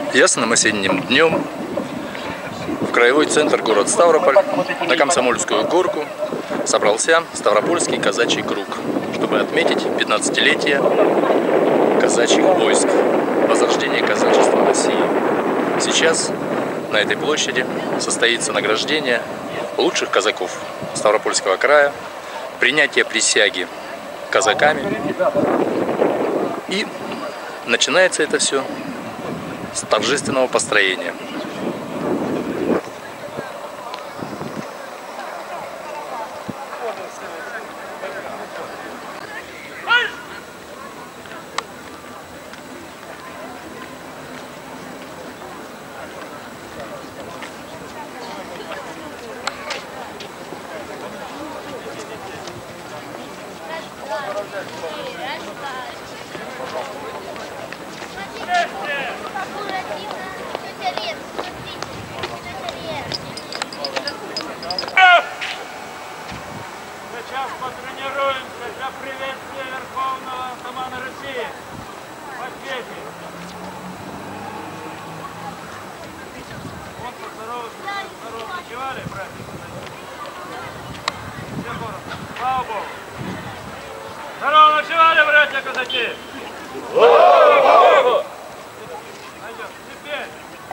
Ясным осенним днем в краевой центр город Ставрополь на Комсомольскую горку собрался Ставропольский казачий круг, чтобы отметить 15-летие казачьих войск, возрождение казачества России. Сейчас на этой площади состоится награждение лучших казаков Ставропольского края, принятие присяги казаками, и начинается это все с торжественного построения. Сейчас потренируемся для приветствия Верховного атамана России. Подъедем. Вот здорово ночевали, братья. Все коротко. Слава Богу. Здорово ночевали, братья казаки. Слава Богу. Найдем. Теперь.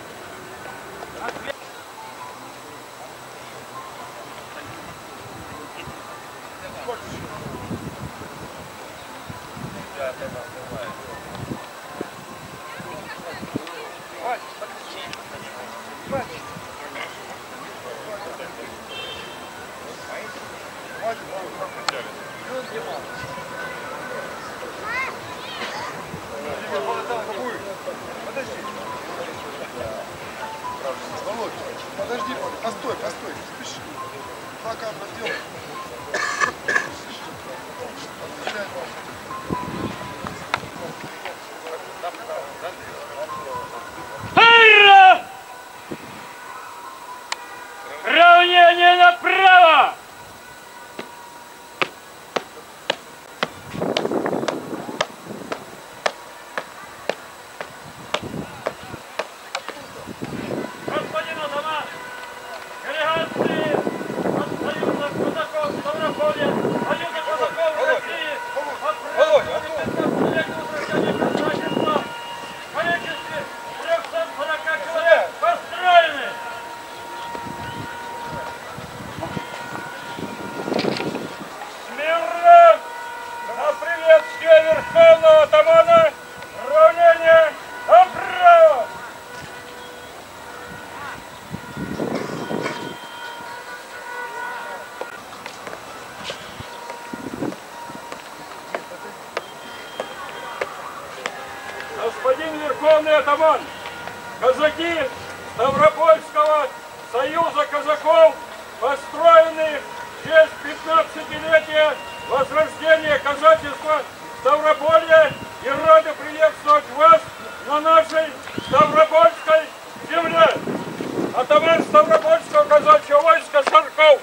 Подожди, постой, не спеши. Пока сделай. Равнение направо! Господин атаман, делегации от Союза казаков Ставрополья, Союза казаков России, отправлены 15-летнего возвращения казачества в количестве 340 человек построены. Смирно! На приветствие Верховного атамана равнение направо! Господин Верховный атаман, казаки Ставропольского союза казаков построены в честь 15-летия возрождения казачества Ставрополья и рады приветствовать вас на нашей Ставропольской земле. Атаман Ставропольского казачьего войска Шарков.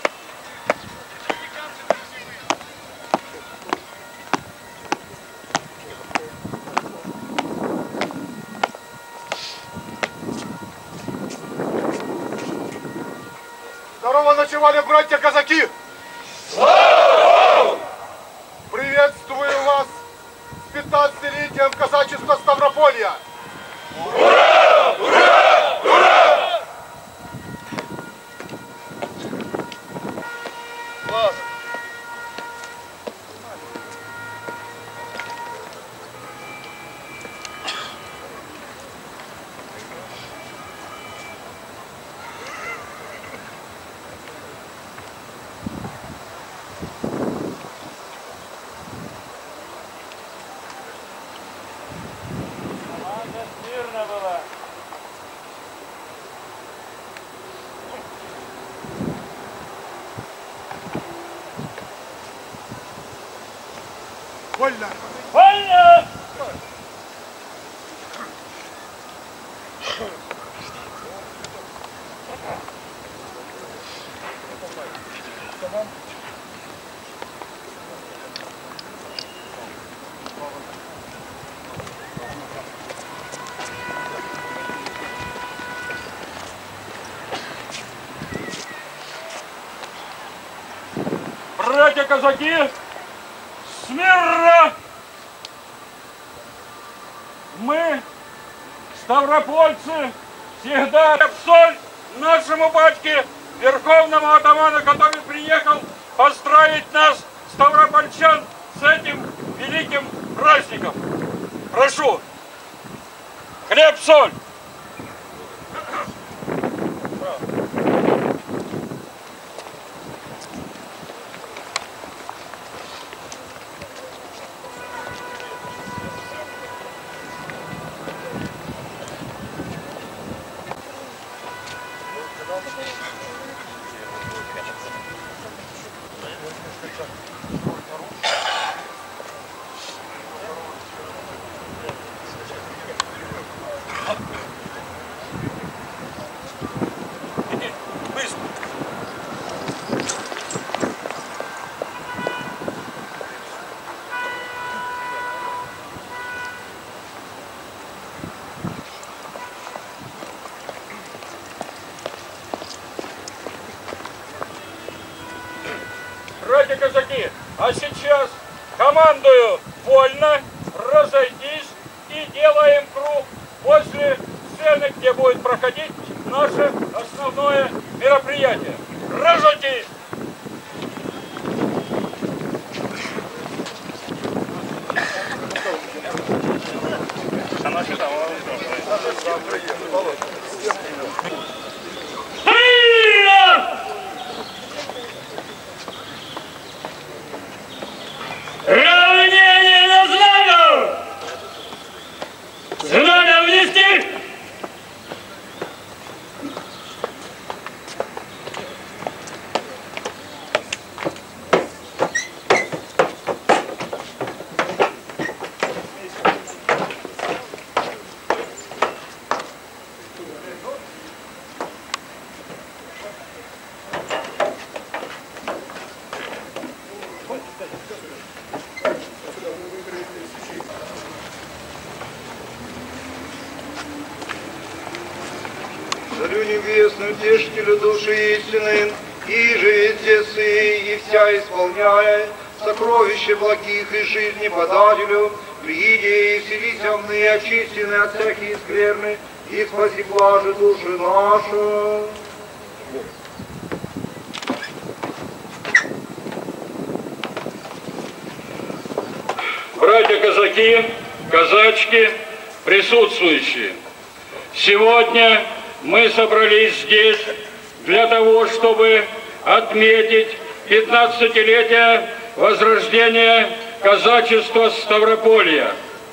Здорово ночевали, братья казаки! Приветствую вас с 15-летием казачества Ставрополья! Ура! Ура! Ура! Ладно. Мирно было. Вольно! Вольно! братья-казаки, смирно! Мы, ставропольцы, всегда соль нашему батьке, верховному атаману, который приехал поздравить нас, ставропольчан, с этим великим праздником. Прошу, хлеб-соль. Братья-казаки, а сейчас командую вольно, разойтись и делаем круг после сцены, где будет проходить наше основное мероприятие. Разойтись! Равнение на знамя! Знамя внести! Царю небесный, утешителю души истины, и же везде сы, и вся исполняя сокровища благих и жизни подателю, прииди и вселися в ны, очистены от всяких скверны, и спаси блажи души наши. Братья-казаки, казачки, присутствующие, сегодня мы собрались здесь для того, чтобы отметить 15-летие возрождения казачества Ставрополья.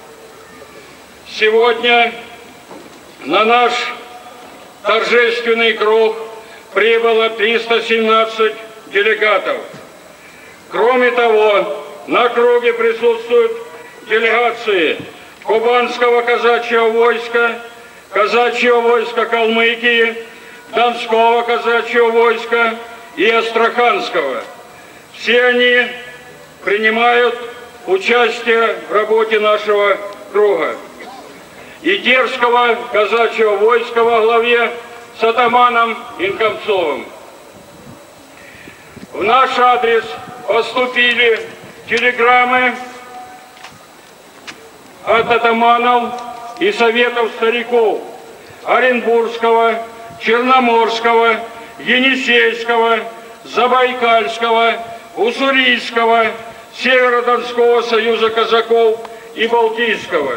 Сегодня на наш торжественный круг прибыло 317 делегатов. Кроме того, на круге присутствуют делегации Кубанского казачьего войска, казачьего войска Калмыкии, Донского казачьего войска и Астраханского. Все они принимают участие в работе нашего круга. И Терского казачьего войска во главе с атаманом Инкомцовым. В наш адрес поступили телеграммы от атаманов и советов стариков Оренбургского, Черноморского, Енисейского, Забайкальского, Уссурийского, Северодонского союза казаков и Балтийского.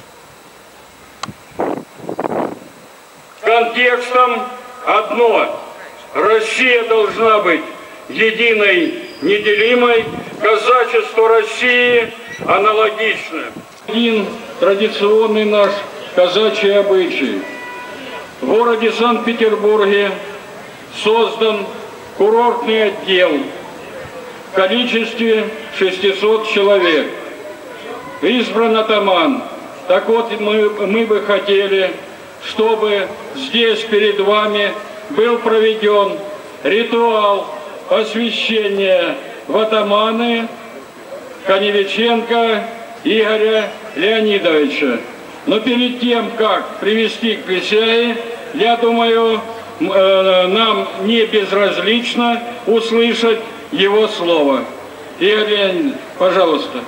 Контекстом одно. Россия должна быть единой, неделимой. Казачество России аналогично. Один традиционный наш казачий обычай. В городе Санкт-Петербурге создан курортный отдел в количестве 600 человек. Избран атаман. Так вот, мы бы хотели, чтобы здесь перед вами был проведен ритуал посвящения в атаманы Каневиченко Игоря Леонидовича. Но перед тем, как привести к присяге, я думаю, нам не безразлично услышать его слово. Игорь Леонидович, пожалуйста.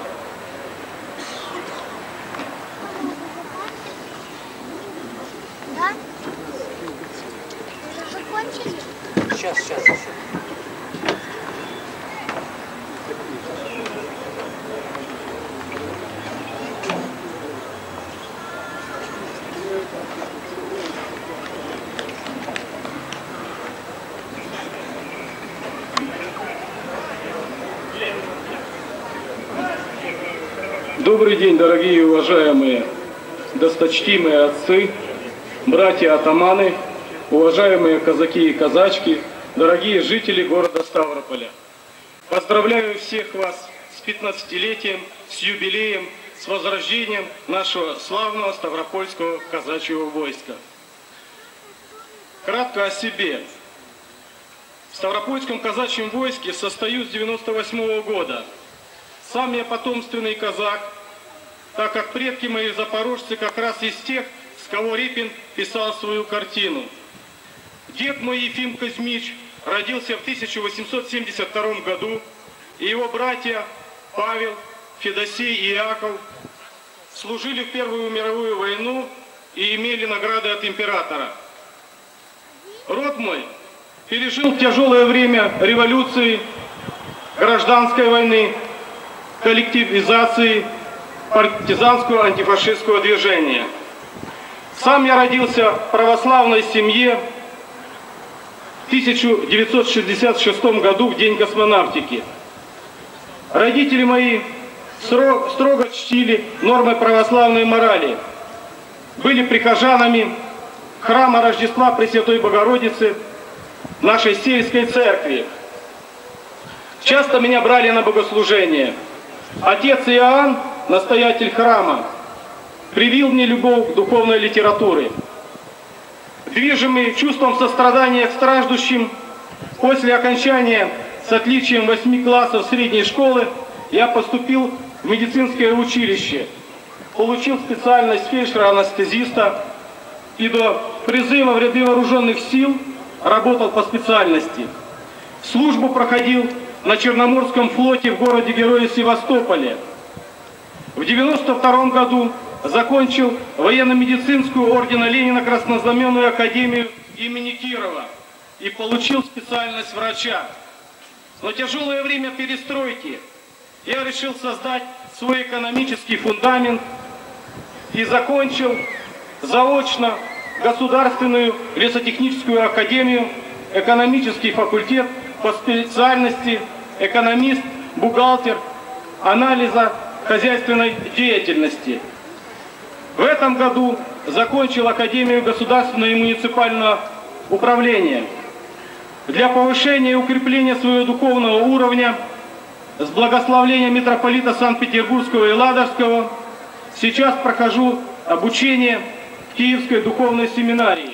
Да? Уже закончили? Сейчас. Добрый день, дорогие и уважаемые, досточтимые отцы, братья-атаманы, уважаемые казаки и казачки, дорогие жители города Ставрополя. Поздравляю всех вас с 15-летием, с юбилеем, с возрождением нашего славного Ставропольского казачьего войска. Кратко о себе. В Ставропольском казачьем войске состою с 98 года. Сам я потомственный казак, так как предки мои запорожцы как раз из тех, с кого Репин писал свою картину. Дед мой Ефим Кузьмич родился в 1872 году, и его братья Павел, Федосей и Иаков служили в Первую мировую войну и имели награды от императора. Род мой пережил тяжелое время революции, гражданской войны, коллективизации, партизанского антифашистского движения. Сам я родился в православной семье в 1966 году, в день космонавтики. Родители мои строго чтили нормы православной морали, были прихожанами храма Рождества Пресвятой Богородицы нашей сельской церкви. Часто меня брали на богослужение. Отец Иоанн, настоятель храма, привил мне любовь к духовной литературе. Движимый чувством сострадания к страждущим, после окончания с отличием 8 классов средней школы я поступил в медицинское училище, получил специальность фельдшера-анестезиста и до призыва в ряды вооруженных сил работал по специальности. Службу проходил на Черноморском флоте в городе-герое Севастополе. В 1992 году закончил военно-медицинскую ордена Ленина Краснознаменную академию имени Кирова и получил специальность врача. Но тяжелое время перестройки я решил создать свой экономический фундамент и закончил заочно Государственную лесотехническую академию, экономический факультет по специальности экономист, бухгалтер, анализа хозяйственной деятельности. В этом году закончил Академию государственного и муниципального управления. Для повышения и укрепления своего духовного уровня с благословения митрополита Санкт-Петербургского и Ладожского сейчас прохожу обучение в Киевской духовной семинарии.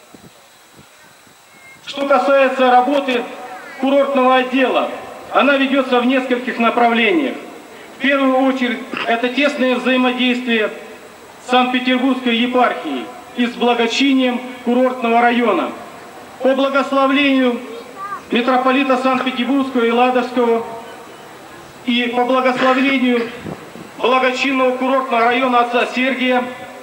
Что касается работы курортного отдела, она ведется в нескольких направлениях. В первую очередь, это тесное взаимодействие с Санкт-Петербургской епархией и с благочинием курортного района. По благословению митрополита Санкт-Петербургского и Ладожского и по благословению благочинного курортного района отца Сергия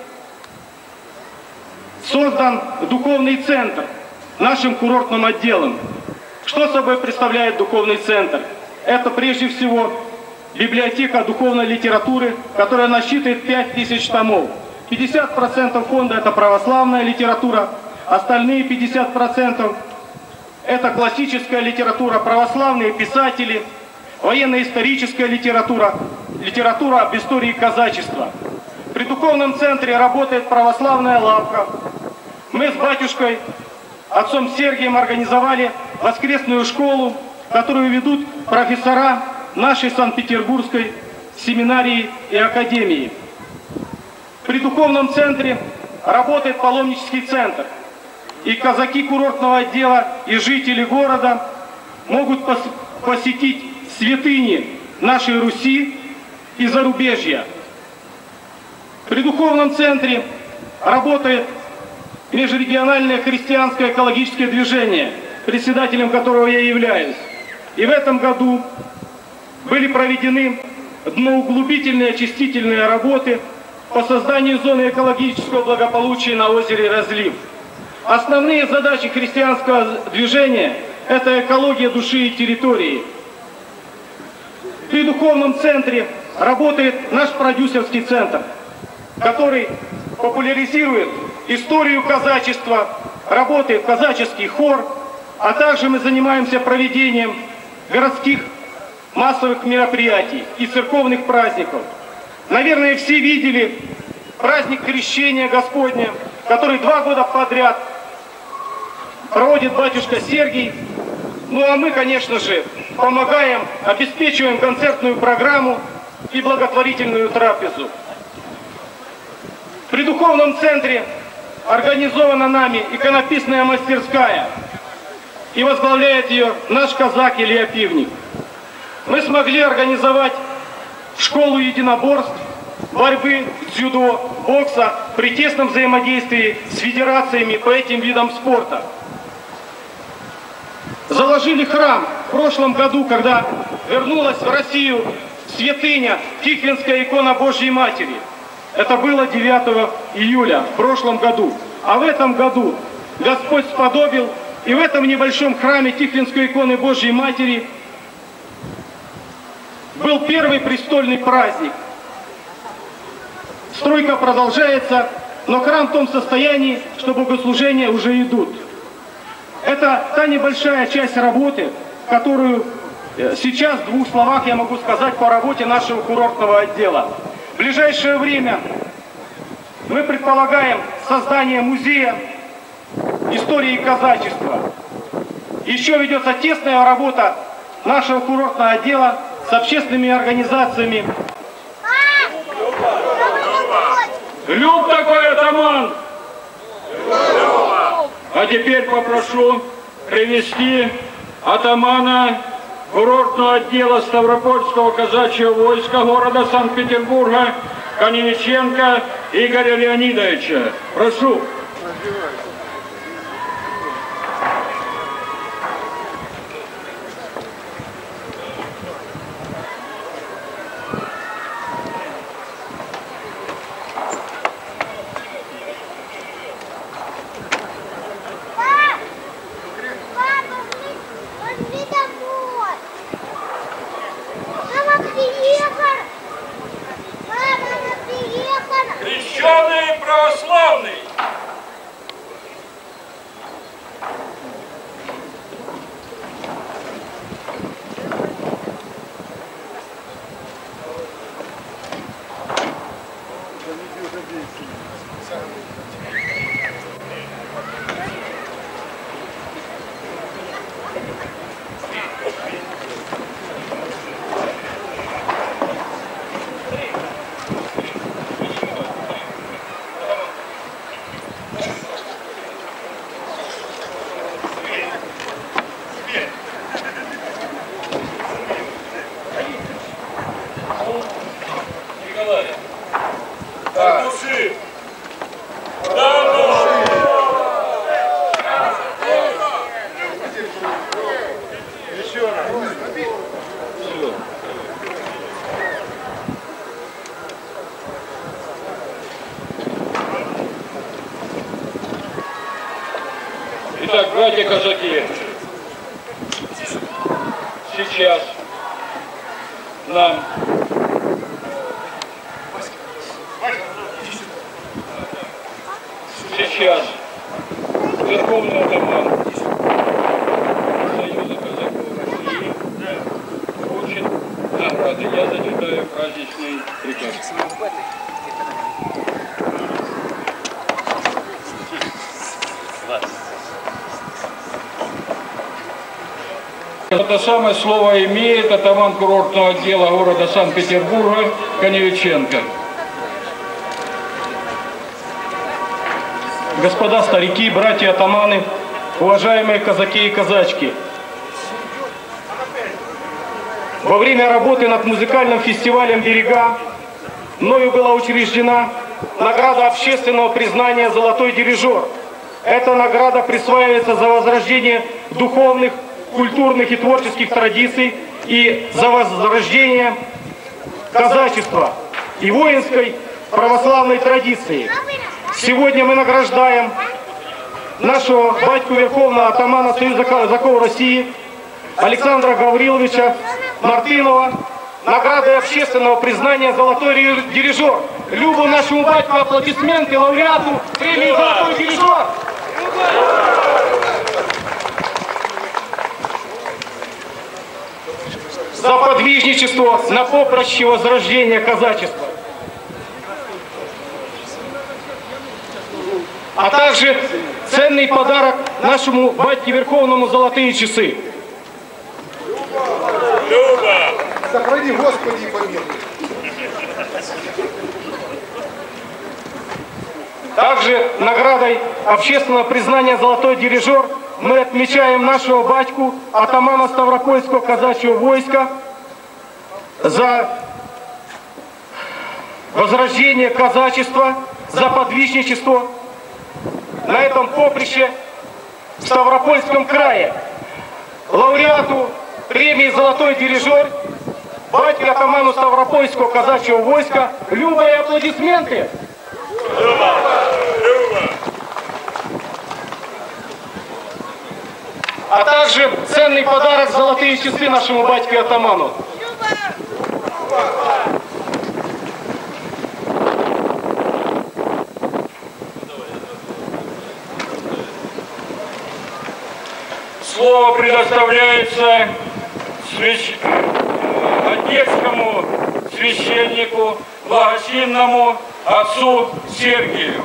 создан духовный центр нашим курортным отделом. Что собой представляет духовный центр? Это прежде всего библиотека духовной литературы, которая насчитывает 5000 томов. 50% фонда это православная литература, остальные 50% это классическая литература, православные писатели, военно-историческая литература, литература об истории казачества. При духовном центре работает православная лавка. Мы с батюшкой, отцом Сергием, организовали воскресную школу, которую ведут профессора нашей Санкт-Петербургской семинарии и академии. При духовном центре работает паломнический центр. И казаки курортного отдела, и жители города могут посетить святыни нашей Руси и зарубежья. При духовном центре работает межрегиональное христианское экологическое движение, председателем которого я являюсь. И в этом году были проведены дноуглубительные очистительные работы по созданию зоны экологического благополучия на озере Разлив. Основные задачи христианского движения – это экология души и территории. При духовном центре работает наш продюсерский центр, который популяризирует историю казачества, работает казаческий хор, а также мы занимаемся проведением городских массовых мероприятий и церковных праздников. Наверное, все видели праздник Крещения Господня, который 2 года подряд проводит батюшка Сергий. Ну а мы, конечно же, помогаем, обеспечиваем концертную программу и благотворительную трапезу. При духовном центре организована нами иконописная мастерская, и возглавляет ее наш казак Илья Пивник. Мы смогли организовать школу единоборств, борьбы, дзюдо, бокса при тесном взаимодействии с федерациями по этим видам спорта. Заложили храм в прошлом году, когда вернулась в Россию святыня Тихвинская икона Божьей Матери. Это было 9 июля в прошлом году. А в этом году Господь сподобил, и в этом небольшом храме Тихвинской иконы Божьей Матери был первый престольный праздник. Стройка продолжается, но храм в том состоянии, что богослужения уже идут. Это та небольшая часть работы, которую сейчас в 2 словах я могу сказать по работе нашего курортного отдела. В ближайшее время мы предполагаем создание музея истории казачества. Еще ведется тесная работа нашего курортного отдела с общественными организациями. Люб такой атаман! А теперь попрошу привести атамана курортного отдела Ставропольского казачьего войска города Санкт-Петербурга Коневиченко Игоря Леонидовича. Прошу. Крещеный православный! Итак, братья-казаки, сейчас нам верховный атаман Союза казаков России вручит награды. Я зачитаю праздничный приказ. Это самое слово имеет атаман курортного отдела города Санкт-Петербурга Коневиченко. Господа старики, братья атаманы, уважаемые казаки и казачки. Во время работы над музыкальным фестивалем «Берега» мною была учреждена награда общественного признания «Золотой дирижер». Эта награда присваивается за возрождение духовных, культурных и творческих традиций и за возрождение казачества и воинской православной традиции. Сегодня мы награждаем нашего батьку Верховного атамана Союза казаков России Александра Гавриловича Мартынова наградой общественного признания «Золотой дирижер». Любу нашему батьку аплодисменты, лауреату премии «Золотой дирижер». За подвижничество на поприще возрождения казачества. А также ценный подарок нашему батьке Верховному золотые часы. Сохрани, Господи, и помилуй. Также наградой общественного признания «Золотой дирижер» мы отмечаем нашего батьку, атамана Ставропольского казачьего войска, за возрождение казачества, за подвижничество на этом поприще в Ставропольском крае. Лауреату премии «Золотой дирижер», батьке атаману Ставропольского казачьего войска, Люба, и аплодисменты. А также ценный подарок «Золотые часы» нашему батьке атаману. Слово предоставляется одесскому священнику, благочинному отцу Сергию.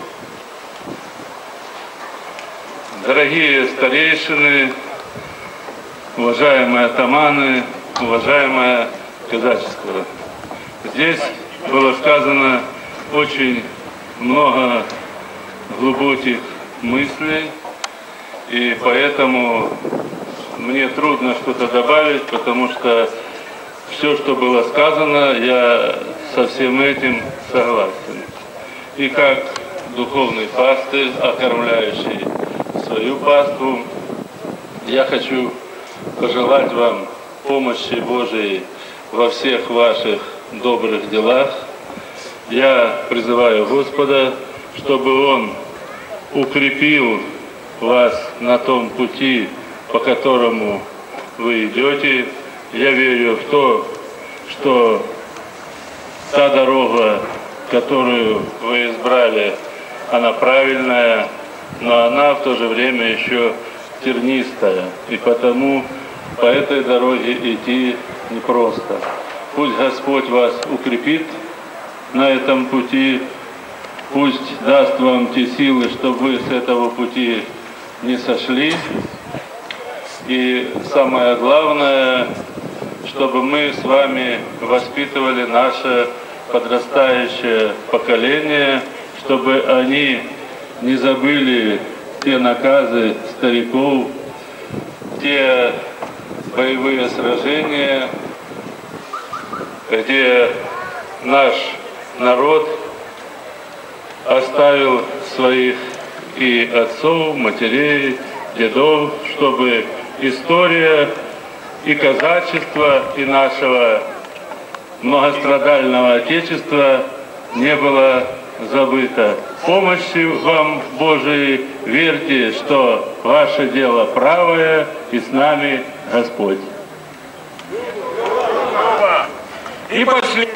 Дорогие старейшины, уважаемые атаманы, уважаемое казачество. Здесь было сказано очень много глубоких мыслей, и поэтому мне трудно что-то добавить, потому что все, что было сказано, я со всем этим согласен. И как духовный пастырь, окормляющий свою паству, я хочу пожелать вам помощи Божией во всех ваших добрых делах. Я призываю Господа, чтобы Он укрепил вас на том пути, по которому вы идете. Я верю в то, что та дорога, которую вы избрали, она правильная, но она в то же время еще тернистая. И потому по этой дороге идти непросто. Пусть Господь вас укрепит на этом пути, пусть даст вам те силы, чтобы вы с этого пути не сошли. И самое главное, чтобы мы с вами воспитывали наше подрастающее поколение, чтобы они не забыли те наказы стариков, те боевые сражения, где наш народ оставил своих и отцов, матерей, дедов, чтобы история и казачества, и нашего многострадального Отечества не было забыто. Помощи вам Божией, верьте, что ваше дело правое, и с нами Господь. И последний.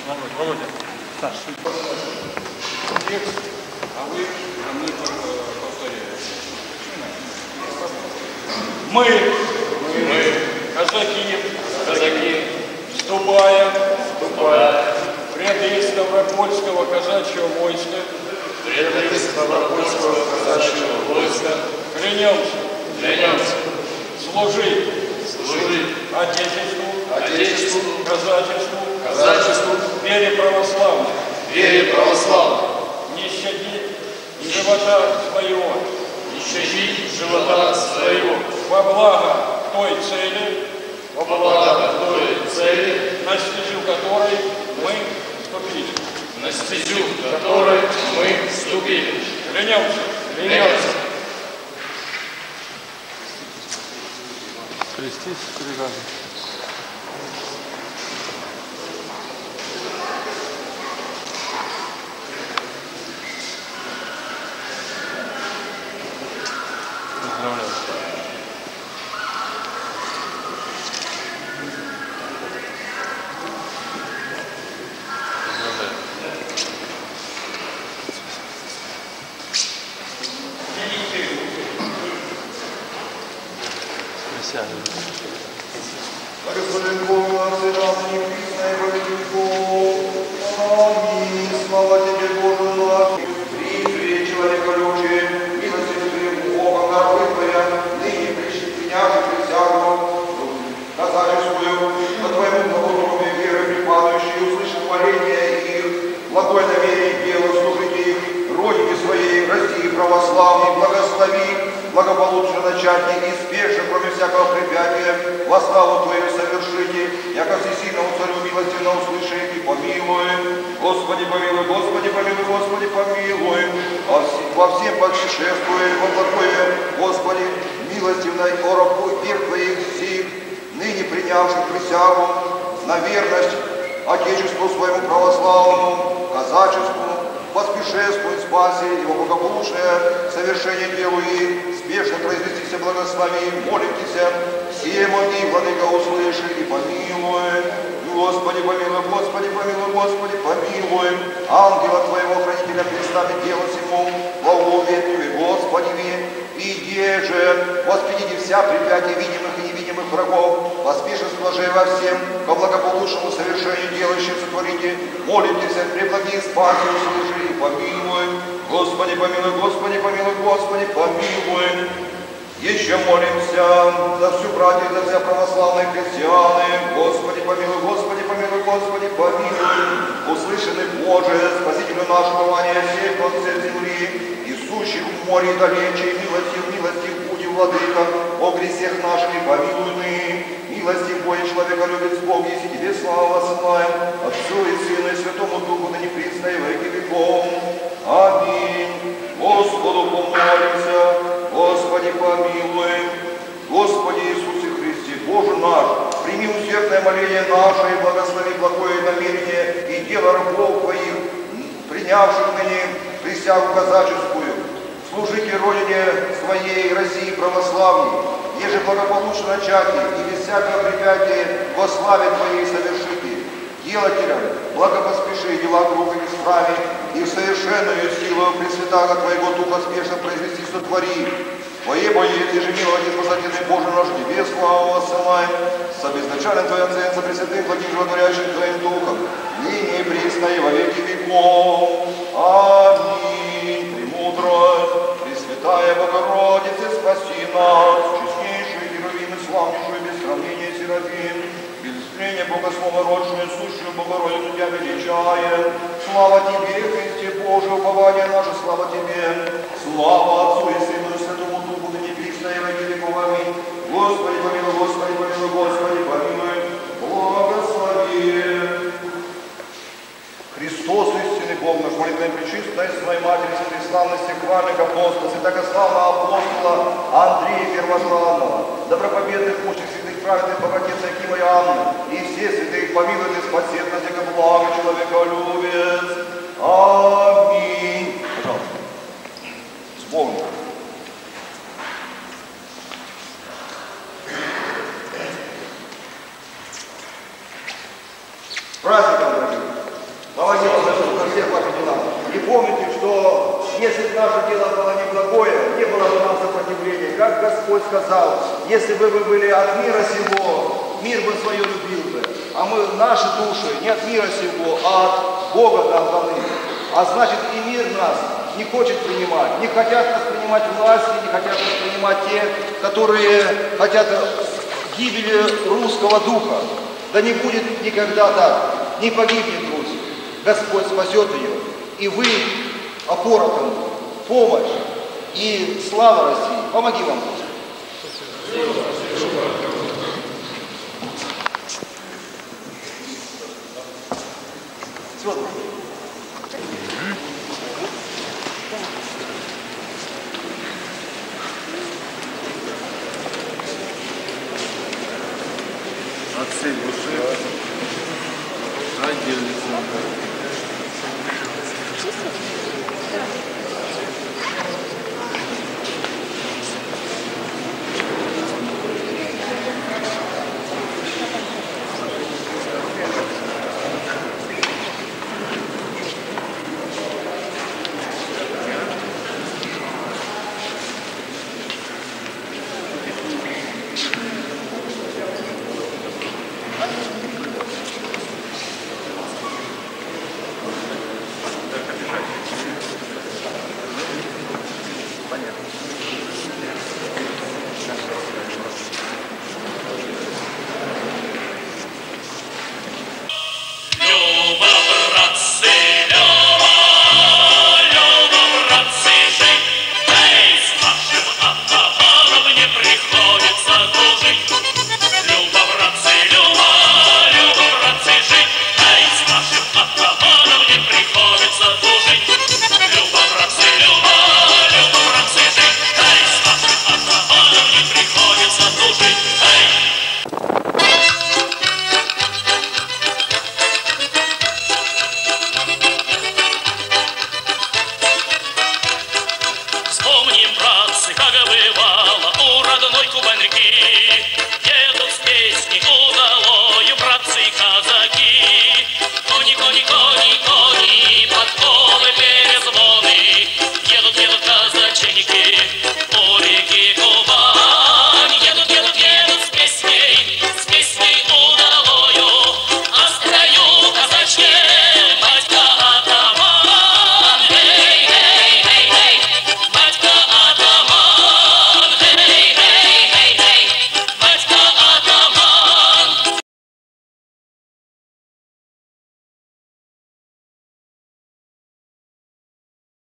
Володя. Саш. Текст, а вы за мной повторяете. Мы, казаки, вступая в ряды Ставропольского казачьего войска, клянемся служить Отечеству, казачеству, вере православной, не щадить живота своего, во благо той цели, на стезю которой мы вступили. Клянемся. Крестись, пригажу. Поздравляю. Господин Бог, всегда ныне присно и во веки веков. Аминь. Слава Тебе, Боже наш. Призри человеколюбие, милостью Твоему, Богом народы Твоя, ныне приняши присягу казаческую, на Твоему благородию веры припадающей, услыши моление их, благое намерение дела служить их, Родине Своей, России православной, благослови, благополучно начатие и спешно, кроме всякого препятствия, во славу Твою совершите, яко всесильному Царю милостивно услыши и помилуй. Господи помилуй, Господи помилуй, Господи помилуй. Во всем путешествуя, во благое, Господи, милостивно о рабу век Твоих сих, ныне принявших присягу на верность Отечеству Своему православному, казачеству, поспешествуй, спаси его благополучное совершение делу и спешно произвестися благослови, молитесь, все моги, Владыка, услыши и помилуй. Господи помилуй, Господи помилуй, Господи помилуй. Ангела Твоего хранителя представить дело сему, во уверению, Господи, иди же, воспредите вся препятия видимых и невидимых врагов, поспешно же во всем, по благополучному совершению делающим сотворите, молитесь, преблаги спаси, услыши и помилуй. Господи помилуй, Господи помилуй, Господи помилуй. Еще молимся за всю братьев, за все православные христианы. Господи помилуй, Господи помилуй, Господи помилуй. Услышаны, Боже, Спасителю нашего вания всех концев земли, и сущих в море и далече, милостив буди, Владыка, о грехах наших помилуй мы. Милостив Божий, человека любит Бог, если Тебе слава посылаем, Отцу и Сыну и Святому Духу, ныне присно и во веки веков. Аминь. Господу помолимся, Господи помилуй. Господи Иисусе Христе, Боже наш, прими усердное моление наше и благослови благое намерение и дело рабов Твоих, принявших ныне присягу казаческую, служите Родине Своей, России православной, еже благополучно начатие и без всякого препятия во славе Твоей совершите. Делателям благопоспеши дела круга исправи, и в совершенную силу Пресвятаго Твоего Духа спешно произвести сотвори. Твое Боец, и же милости спасательный Боже наш, Тебе славу воссылаем, с обезначальным Твоим Царем, Пресвятым, благим животворящим Твоим Духом, ныне и присно и во веки веков. Аминь. Премудрость, Пресвятая Богородица, спаси нас, честнейшую, Херувим и славнейшую, без сравнения Серафим, без искрения Богослова родшую, сущую Богородицу Тебя величаем. Слава Тебе, Христе Божий, упование наше, слава Тебе. Слава Отцу и Сыну и Святому Духу, ныне присно и во веки веков. Аминь. Господи помилуй, Господи помилуй, Господи помилуй, благослови. Христос, истинный Бог наш, молитвой пречистой своей матери, всеславности хвальных апостолов, святокославного апостола Андрея Первозванного, добропобедных мужчих святых праведных богатец Акима и Анны, и все святых помилуйте, спасет нас, яко благо человеколюбец. Аминь. Пожалуйста. С Богом. Праздником, дорогие. Помоги нам во всех ваших делах. И помните, что если бы наше дело было неблагое, не было бы нам сопротивления. Как Господь сказал, если бы вы были от мира сего, мир бы свое любил бы. А мы, наши души, не от мира сего, а от Бога нам даны. А значит, и мир нас не хочет принимать. Не хотят нас принимать власти, не хотят нас принимать те, которые хотят гибели русского духа. Да не будет никогда так. Не погибнет Русь. Господь спасет ее. И вы опора тому, помощь и слава России. Помоги вам, Господь. От всей души. Отдельно.